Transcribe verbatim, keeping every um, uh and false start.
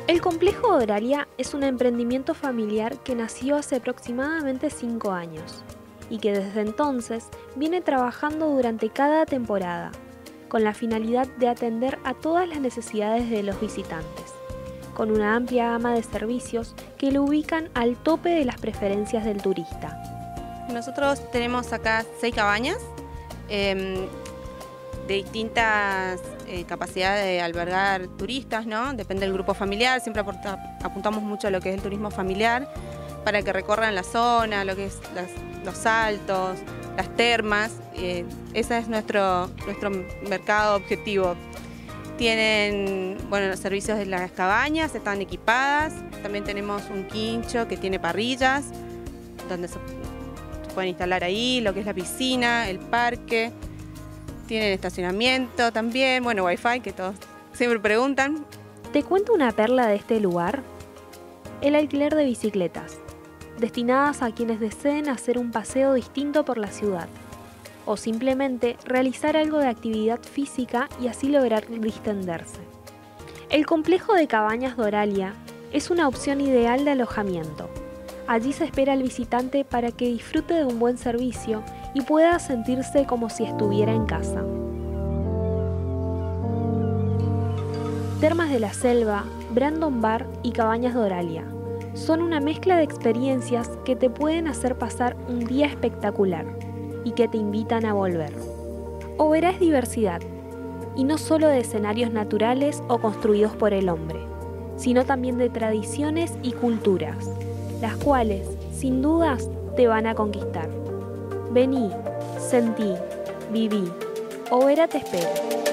El complejo Doralia es un emprendimiento familiar que nació hace aproximadamente cinco años y que desde entonces viene trabajando durante cada temporada, con la finalidad de atender a todas las necesidades de los visitantes, con una amplia gama de servicios que lo ubican al tope de las preferencias del turista. Nosotros tenemos acá seis cabañas eh, de distintas eh, capacidades de albergar turistas, ¿no? Depende del grupo familiar, siempre aporta, apuntamos mucho a lo que es el turismo familiar para que recorran la zona, lo que es las, los saltos, las termas. Eh, ese es nuestro, nuestro mercado objetivo. Tienen, bueno, los servicios de las cabañas, están equipadas. También tenemos un quincho que tiene parrillas, donde se, se pueden instalar ahí, lo que es la piscina, el parque. Tienen estacionamiento también, bueno, wifi, que todos siempre preguntan. Te cuento una perla de este lugar. El alquiler de bicicletas, destinadas a quienes deseen hacer un paseo distinto por la ciudad, o simplemente realizar algo de actividad física y así lograr distenderse. El complejo de Cabañas Doralia es una opción ideal de alojamiento. Allí se espera al visitante para que disfrute de un buen servicio y pueda sentirse como si estuviera en casa. Termas de la Selva, Brandon Bar y Cabañas Doralia son una mezcla de experiencias que te pueden hacer pasar un día espectacular y que te invitan a volver. Oberá es diversidad, y no solo de escenarios naturales o construidos por el hombre, sino también de tradiciones y culturas, las cuales, sin dudas, te van a conquistar. Vení, sentí, viví. Oberá te espera.